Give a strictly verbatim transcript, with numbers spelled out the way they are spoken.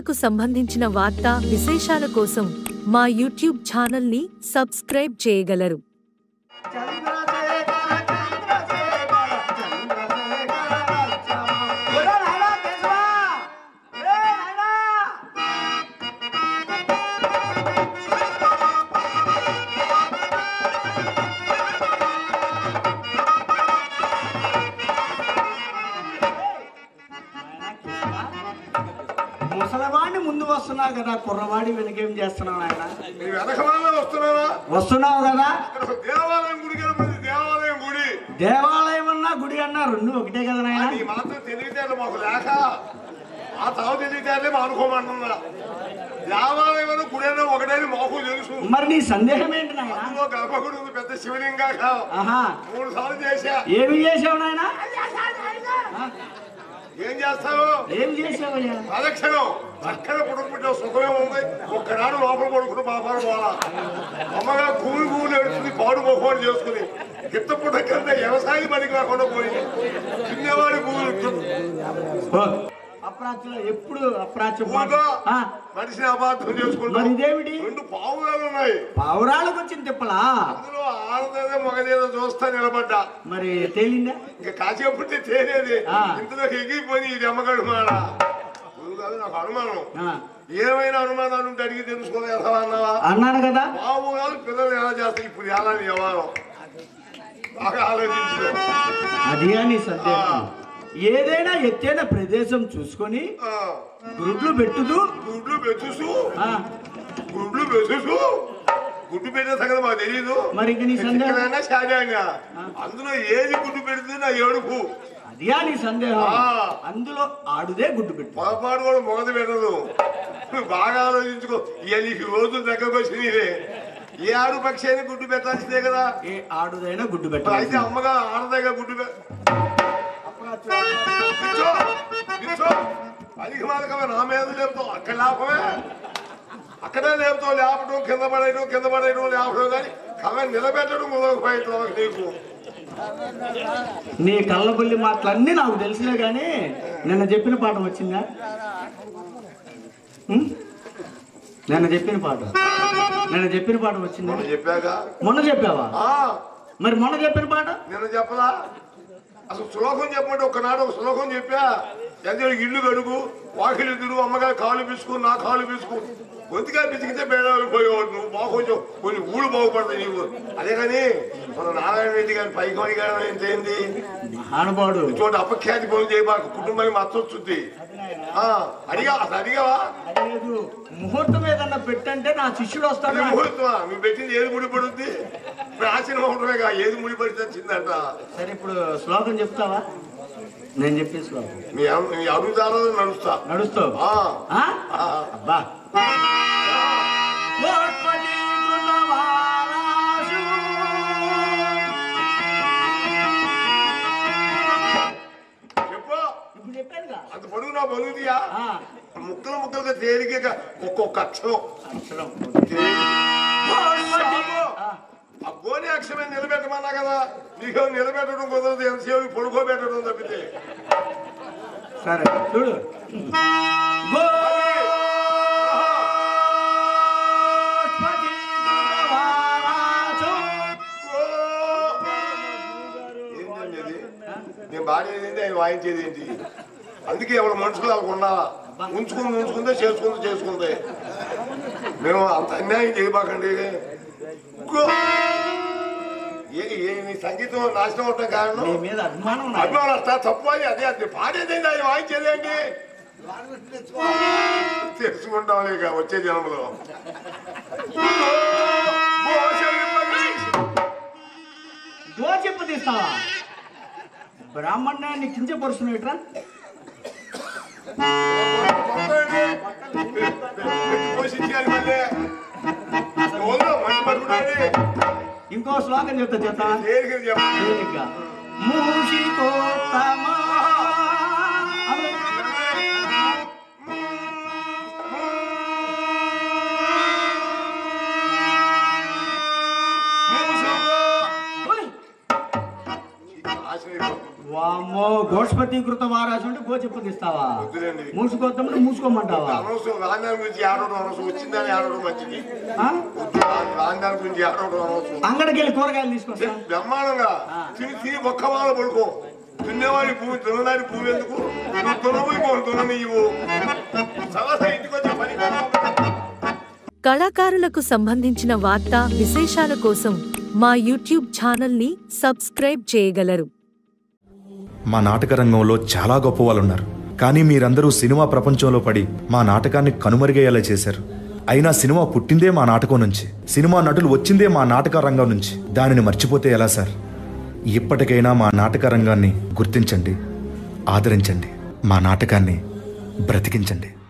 తిరుమలకు సంబంధించిన వార్తా విశేషాల కోసం మా యూట్యూబ్ ఛానల్ని సబ్స్క్రైబ్ చేయగలరు. ముసలవాడిని ముందు వస్తున్నావు కదా, కుర్రవాడి వెనకేం చేస్తున్నావు ఆయన? వస్తున్నావా? వస్తున్నావు కదా. దేవాలయం గుడి కనపడింది. దేవాలయం గుడి దేవాలయం అన్నా గుడి అన్నా రెండు ఒకటే కదా నాయన. ఈ మాత్రం తెలివితేటలు మాకు లేక ఆ తావు తెలివితేటలే మా అనుకోమంటున్నా. దేవాలయం అన్న గుడి అన్నా ఒకటే మాకు తెలుసు. మరి నీ సందేహం ఏంటి నాయన? అందులో గర్భగుడి ఉంది, పెద్ద శివలింగా. ఆహా, మూడు సార్లు చేశా. ఏమి చేసావు నాయన? ఏం చేస్తావు? ఏం చేసావయ్యా? ప్రదక్షిణం చక్కగా పుట్టుకుంటే సుఖమే ఉంది. ఒక్కనాడు లోపల పడుకుని పాపాలు పోలా. అమ్మగా కూలి కూలి ఎడుతుంది, పాడు మొహోడు చేసుకుని గిత్త పుట్ట కింద వ్యవసాయ పనికి రాకుండా పోయి చిన్నవాడి కూలి అప్రాచ్యులు ఎప్పుడు అప్రాచ్య మనిషిని అపార్థం చేసుకుంటాం. ఇదేమిటి? రెండు పావురాలు ఉన్నాయి. పావురాలకు వచ్చింది తిప్పలా. అందులో ఆడదేదో మగదేదో చూస్తా నిలబడ్డా. మరి తేలిందా? ఇంకా కాసేపుంటే తేలేది. ఇంతలో ఎగిపోయి ఇది అమ్మగడు మాట నాకు అనుమానం. ఏమైనా అనుమానాలు ఉంటే అడిగి తెలుసుకోలేదు అన్నావా? అన్నాను కదా. పావురాలు పిల్లలు ఎలా చేస్తాయి ఇప్పుడు ఎలా వ్యవహారం బాగా ఆలోచించు. అది అని సందేహం. ఏదైనా ఎత్తైన ప్రదేశం చూసుకొని గుడ్లు పెట్టుదు. గుడ్లు పెట్టుసు గుడ్లు పెట్టుసు గుడ్డు పెట్టే సంగతి మాకు తెలీదు. మరి నీ సందేహం అందులో ఏది గుడ్డు పెడుతుంది నా ఏడుపు. అదియా నీ సందేహం. అందులో ఆడుదే గుడ్డు పెట్టు. పొరపాటు కూడా మొగది పెట్టదు. బాగా ఆలోచించుకో. ఈ రోజులు దగ్గరకు వచ్చినవే. ఏ ఆడు పక్షి అయినా గుడ్డు పెట్టాల్సిందే కదా. ఏ ఆడుదైనా గుడ్డు పెట్టాలి. అయితే అమ్మగా ఆడదగా గుడ్డు పెట్ట అధిక మాలకమే నా మీద లేపుతావు. అక్కడ లేపమే అక్కడే లేపుతావు. లేపడం కింద పడేయడం కింద పడేయడం లేపడం కానీ కవ నిలబెట్టడం కుదరకపోయేట్టు నీకు. నీ కళ్ళబుల్లి మాటలన్నీ నాకు తెలిసినా కానీ నిన్న చెప్పిన పాఠం వచ్చిందా? నిన్న చెప్పిన పాఠం నిన్న చెప్పిన పాఠం వచ్చిందా? చెప్పాక మొన్న చెప్పావా? మరి మొన్న చెప్పిన పాట నిన్న చెప్పలా? అసలు శ్లోకం చెప్పమంటే ఒకనాడు ఒక శ్లోకం చెప్పా. ఎంత ఇల్లు కడుగు, వాకిలు తిరుగు, అమ్మగారు కాళ్ళు పిసుకు, నా కాళ్ళు పిసుకు. కొద్దిగా పిసికితే బేడాలు పోయేవాడు. నువ్వు బాగా కొంచెం కొన్ని ఊళ్ళు బాగుపడతాయి నీకు. అదే కానీ మన నారాయణ రెడ్డి గారి పైకి అడిగాడు ఏంటి మహానుభావుడు. ఇటువంటి అపఖ్యాతి పనులు చేయబాకు, కుటుంబానికి మచ్చొచ్చుద్ది. అడిగా అసలు అడిగావా? ముహూర్తం ఏదన్నా పెట్టంటే నా శిష్యుడు వస్తాడు. ముహూర్తమా? నువ్వు పెట్టింది ఏది ముడిపడుద్ది? ప్రాచీన ముహూర్తమేగా, ఏది ముడిపడి వచ్చిందంట. సరే ఇప్పుడు శ్లోకం చెప్తావా? నేను చెప్పే శ్లోకం మీ అడుగుదాలో నడుస్తా. నడుస్తావు? అబ్బా అంత పొడుగు నా బలుగుదియా. ముక్కలు ముక్కలుగా తేలికగా ఒక్కొక్క అక్షరం అక్షరం ఆ గోని అక్షరమే నిలబెట్టమన్నా కదా. నీకు నిలబెట్టడం కుదరదు, ఎంతసేపు పొడుకోబెట్టడం తప్పితే. సరే చూడు. నేను భార్య ఏంటి, ఆయన వాయించేది ఏంటి? అందుకే ఎవరు మనుషులు వాళ్ళకు ఉండాలా. ఉంచుకుంది ఉంచుకుందే, చేసుకుంది చేసుకుందే. మేము అంత అన్యాయం చేయబాకండి. నీ సంగీతం నాశనం అవటం కారణం అభిమానం వస్తా తప్పు. అది అదే అది పాడేదేంటి, అది వాయించేదేంటి తెలుసుకుంటాం లేక వచ్చే జనంలో. చెప్పు తీస్తావా? బ్రాహ్మణాన్ని కించపరుస్తున్నావు ఇట్రా. ఇంకో శ్లోకం చెప్తా చెప్తా తేలిగ్గా. మూషికోత్తమా నాశనం. వామ్మో గోష్పతీకృత వారాసు అంటే గోచెప్పులు ఇస్తావా? మూసుకోద్దామంటే మూసుకోమంటావా? అనవసరం రాందాని గురించి ఆడవడం అనవసరం, వచ్చిందని ఆడవడం మంచిది. రాందాని గురించి ఆడవడం అనవసరం. అంగడికి వెళ్ళి కూరగాయలు తీసుకొస్తా బ్రహ్మాండంగా తిని తిని ఒక్క వాళ్ళ పడుకో. తినేవాడి భూమి తినడానికి భూమి ఎందుకు? తునబోయిపో తున నీవు సలసా ఇంటికి వచ్చే పని. కళాకారులకు సంబంధించిన వార్తా విశేషాల కోసం మా యూట్యూబ్ ఛానల్ని సబ్స్క్రైబ్ చేయగలరు. మా నాటక రంగంలో చాలా గొప్ప వాళ్ళు ఉన్నారు, కానీ మీరందరూ సినిమా ప్రపంచంలో పడి మా నాటకాన్ని కనుమరుగయ్యేలా చేశారు. అయినా సినిమా పుట్టిందే మా నాటకం నుంచి, సినిమా నటులు వచ్చిందే మా నాటక రంగం నుంచి. దానిని మర్చిపోతే ఎలా సార్? ఇప్పటికైనా మా నాటక రంగాన్ని గుర్తించండి, ఆదరించండి, మా నాటకాన్ని బ్రతికించండి.